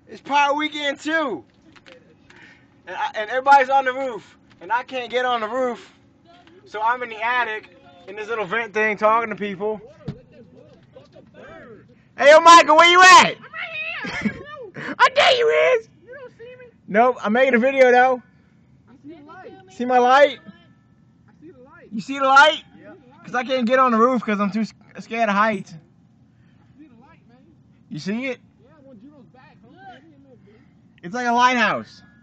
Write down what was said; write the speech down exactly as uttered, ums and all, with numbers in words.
It's Power Weekend too. And, I, and everybody's on the roof. And I can't get on the roof. So I'm in the attic in this little vent thing talking to people. Hey, yo, Michael, where you at? I'm right here. I dare you is. You don't see me? Nope, I'm making a video though. I see the light. See my light? I see the light. You see the light? Yeah. Because I can't get on the roof because I'm too scared of heights. I see the light, man. You see it? Yeah, when Juno's back. Huh? It's like a lighthouse.